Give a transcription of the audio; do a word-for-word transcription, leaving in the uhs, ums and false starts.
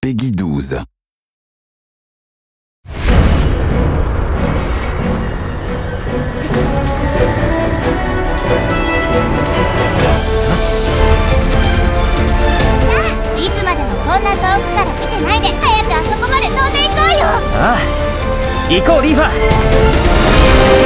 Peggy douze. よし。 さあ、いつまでもこんな遠くから見てないで、早くあそこまで飛んでいこうよ。 ああ、行こうリーファ。